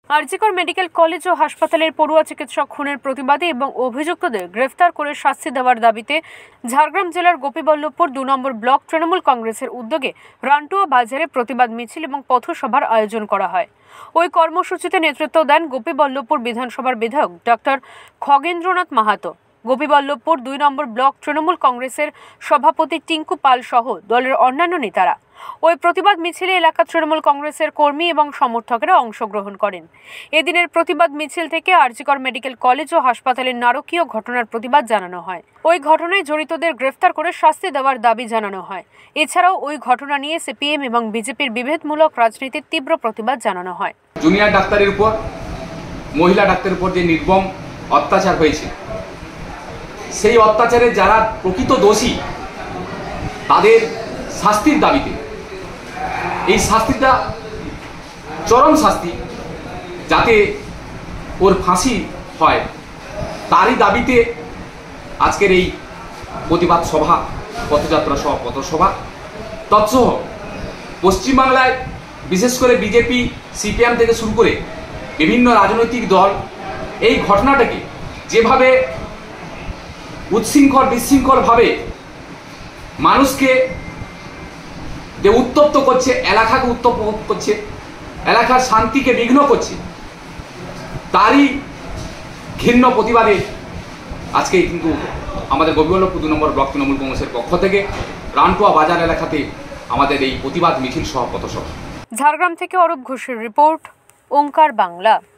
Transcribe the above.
RG Kar medical college ও হাসপাতালের পড়ুয়া চিকিৎসক খুনের প্রতিবাদে এবং অভিযুক্তদের গ্রেফতার করে শাস্তি দেওয়ার দাবিতে ঝাড়গ্রাম জেলার গোপীবল্লভপুর ২ নম্বর ব্লক তৃণমূল কংগ্রেসের উদ্যোগে রানটুয়া বাজারে প্রতিবাদ মিছিল এবং পথসভার আয়োজন করা হয়। ওই কর্মসূচিতে নেতৃত্ব দেন গোপীবল্লভপুর বিধানসভার বিধায়ক ডক্টর খগেন্দ্রনাথ মাহাতো, গোপীবল্লভপুর ২ নম্বর ব্লক তৃণমূল কংগ্রেসের সভাপতি টিঙ্কু পাল সহ দলের অন্যান্য নেতারা। ওই প্রতিবাদ মিছিলে এলাকার তৃণমূল কংগ্রেসের কর্মী এবং সমর্থকেরা অংশগ্রহণ করেন। এদিনের প্রতিবাদ মিছিল থেকে আরজিকর মেডিকেল কলেজ ও হাসপাতালের নারকীয় ঘটনার প্রতিবাদ জানানো হয়। ওই ঘটনায় জড়িতদের গ্রেফতার করে শাস্তি দেওয়ার দাবি জানানো হয়। এছাড়াও ওই ঘটনা নিয়ে সিপিএম এবং বিজেপির বিভেদমূলক রাজনীতির তীব্র প্রতিবাদ জানানো হয়। জুনিয়র ডাক্তারের উপর, মহিলা ডাক্তারের উপর যে নির্মম অত্যাচার হয়েছে, সেই অত্যাচারে যারা প্রকৃত দোষী তাদের শাস্তির দাবিতে, এই শাস্তিটা চরম শাস্তি, যাতে ওর ফাঁসি হয়, তারই দাবিতে আজকের এই প্রতিবাদ সভা, পথযাত্রা সহ পথসভা। তৎসহ পশ্চিমবাংলায় বিশেষ করে বিজেপি, সিপিএম থেকে শুরু করে বিভিন্ন রাজনৈতিক দল এই ঘটনাটাকে যেভাবে উচ্ছৃঙ্খল বিশৃঙ্খলভাবে মানুষকে যে উত্তপ্ত করছে, এলাকাকে উত্তপ্ত করছে, এলাকার শান্তিকে বিঘ্ন করছে, তারই ঘৃণ্য প্রতিবাদে আজকে কিন্তু আমাদের গোপীবল্লভপুর ২ নম্বর ব্লক তৃণমূল কংগ্রেসের পক্ষ থেকে রানটুয়া বাজার এলাকাতে আমাদের এই প্রতিবাদ মিছিল সহ পথসভা। ঝাড়গ্রাম থেকে অরূপ ঘোষের রিপোর্ট, ওঙ্কার বাংলা।